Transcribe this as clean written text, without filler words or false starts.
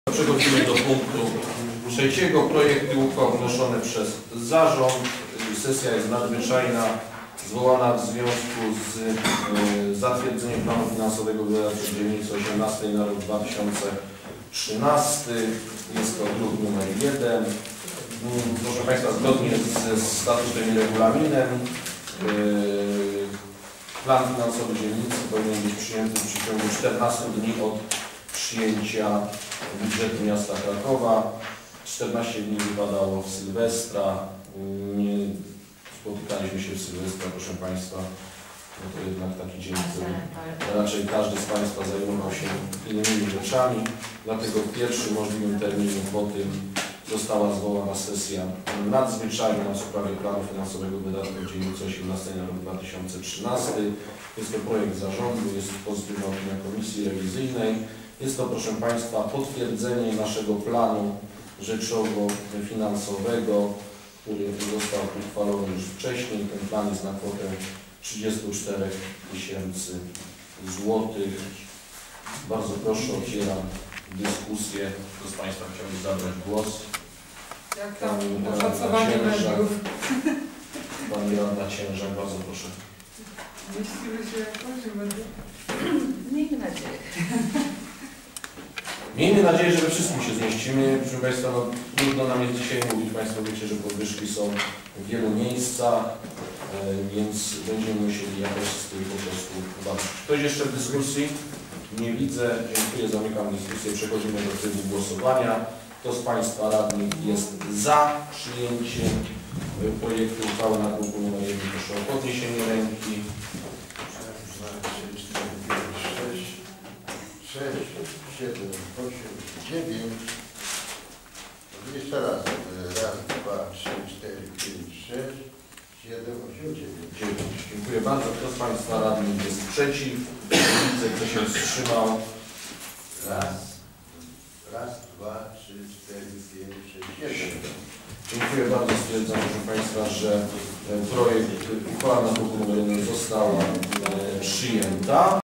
Przechodzimy do punktu trzeciego. Projekty uchwał wnoszone przez zarząd. Sesja jest nadzwyczajna, zwołana w związku z zatwierdzeniem planu finansowego wydatków dzielnicy 18 na rok 2013. Jest to druk numer 1. Proszę Państwa, zgodnie ze statutem i regulaminem plan finansowy dzielnicy powinien być przyjęty w przeciągu 14 dni od przyjęcia budżetu miasta Krakowa. 14 dni wypadało w Sylwestra. Nie spotykaliśmy się w Sylwestra, proszę Państwa. No to jednak taki dzień, który raczej każdy z Państwa zajmował się innymi rzeczami. Dlatego w pierwszym możliwym terminie po tym została zwołana sesja nadzwyczajna w sprawie planu finansowego wydatków dzielnicy 18 na rok 2013. Jest to projekt zarządu, jest pozytywna opinia Komisji Rewizyjnej. Jest to, proszę Państwa, potwierdzenie naszego planu rzeczowo-finansowego, który został uchwalony już wcześniej. Ten plan jest na kwotę 34 000 złotych. Bardzo proszę, otwieram dyskusję. Kto z Państwa chciałby zabrać głos? Jak tam oszacowanie mediów? Pani Radna Ciężak, bardzo proszę. Mieścimy się jakoś mediów? Miejmy nadzieję. Miejmy nadzieję, że we wszystkim się zmieścimy. Proszę Państwa, no, trudno nam jest dzisiaj mówić. Państwo wiecie, że podwyżki są w wielu miejscach, więc będziemy musieli jakoś z tym po prostu walczyć. Ktoś jeszcze w dyskusji? Nie widzę. Dziękuję. Zamykam dyskusję. Przechodzimy do trybu głosowania. Kto z Państwa radnych jest za przyjęciem projektu uchwały na druku nr 1? Proszę o podniesienie ręki. 6, 7, 8, 9. Jeszcze raz. Raz, 2, 3, 4, 5, 6, 7, 8, 9. Dziękuję bardzo. Kto z Państwa radnych jest przeciw? Widzę, kto się wstrzymał. Raz, 2, 3, 4, 5, 6, 7. Dziękuję bardzo. Stwierdzam, proszę Państwa, że projekt uchwała na druku nr 1 została przyjęta.